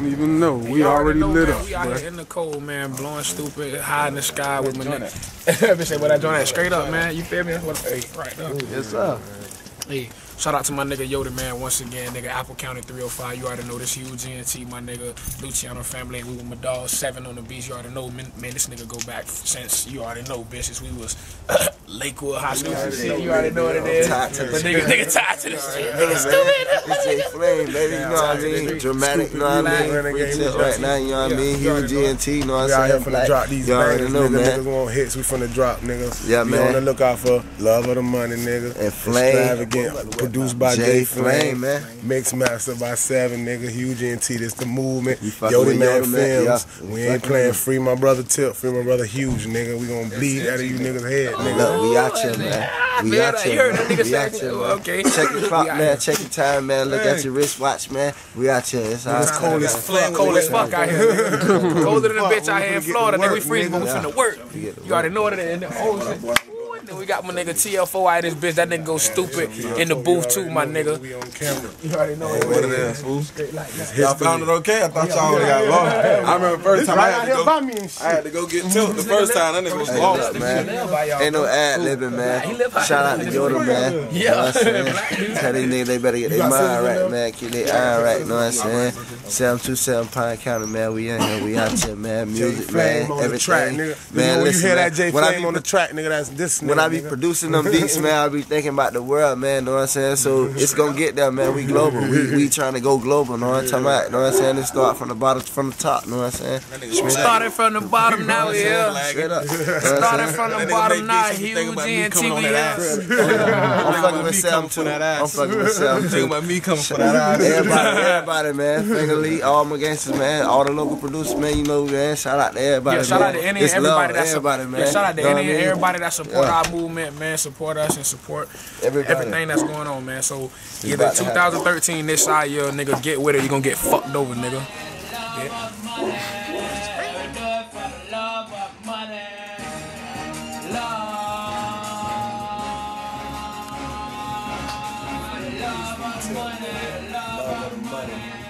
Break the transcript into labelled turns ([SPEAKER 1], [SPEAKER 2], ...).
[SPEAKER 1] don't even know. We already lit up.
[SPEAKER 2] We out here in the cold, man, blowing stupid, high in the sky with my nigga. Bitch say, what I join that straight up, man. You feel me? That's what hey, right now.
[SPEAKER 3] Yes, sir.
[SPEAKER 2] Hey, shout out to my nigga Yoda, man, once again, nigga, Apple County 305, you already know this huge GNT, my nigga, Luciano family, and we with my dog, 7 on the beach, you already know, man, this nigga go back since, you already know, bitches, we was Lakewood High School, you already know what it is, but nigga tied to this shit, nigga stupid.
[SPEAKER 3] It's J Flame, baby, you know what I mean, dramatic, you know what I mean, right now, you know what I mean, huge GNT, you know what I'm saying,
[SPEAKER 4] we out here finna drop these bangers, niggas want hits, we finna drop, niggas,
[SPEAKER 3] yeah, man,
[SPEAKER 4] we on the lookout for Love of the Money, nigga,
[SPEAKER 3] and Flame,
[SPEAKER 4] extravagant, produced by J Flame,
[SPEAKER 3] man.
[SPEAKER 4] Mix master by 7, nigga. Huge NT, this the movement. Yoda Man Films. Yeah. We ain't playing Free My Brother Tip, Free My Brother Huge, nigga. We gonna bleed out of you niggas' head, nigga.
[SPEAKER 3] Look, we out here, man. We out here.
[SPEAKER 2] You heard that nigga say,
[SPEAKER 3] okay. Check your clock, man. Check your time, man. Look at your wristwatch, man. We out here. It's
[SPEAKER 4] cold as fuck.
[SPEAKER 2] Cold as fuck out here, nigga. Colder than a bitch out here in Florida, nigga. We freezing, but we finna work. You already know what it is. Then we got my nigga TL4 out of this bitch. That nigga go stupid in the booth too, my nigga.
[SPEAKER 4] We on camera.
[SPEAKER 2] You already know what
[SPEAKER 5] it is, fool. Y'all found it okay? I thought y'all already got lost. I remember the first time I had to go get Tilt. The first time that nigga was lost,
[SPEAKER 3] man. Ain't no ad-libbing, man. Shout out to Yoda, man.
[SPEAKER 2] Yeah.
[SPEAKER 3] Tell these niggas they better get their mind right, man. Keep their eye right, you know what I'm saying? 727 Pine County, man. We in here. We out here, man. Music, man. Everything.
[SPEAKER 4] Man, when you hear that J Flame on the track, nigga, that's this nigga.
[SPEAKER 3] When I be producing them beats, man, I be thinking about the world, man, know what I'm saying? So it's gonna get there, man. We global. We trying to go global, know what I'm talking about? Know what I'm saying? Let's start from the bottom, from the top, know what I'm saying?
[SPEAKER 2] Started from the bottom, now we here.
[SPEAKER 3] Straight up.
[SPEAKER 2] Started from the bottom, now huge GNT, we here.
[SPEAKER 3] I'm fucking with Sam too. I'm fucking with Sam too.
[SPEAKER 5] Think about me coming for that ass.
[SPEAKER 3] Everybody, man. Finger Lee, all my gangsters, man. All the local producers, man. You know, man. Shout out to everybody,
[SPEAKER 2] yeah, shout out to any and everybody that
[SPEAKER 3] everybody, man.
[SPEAKER 2] Yeah, shout out to any and everybody that support our movement, man. Support us and support everything that's going on, man. So either 2013 this side year, nigga, get with it, you gonna get fucked over, nigga. Yeah.
[SPEAKER 4] Love of the money.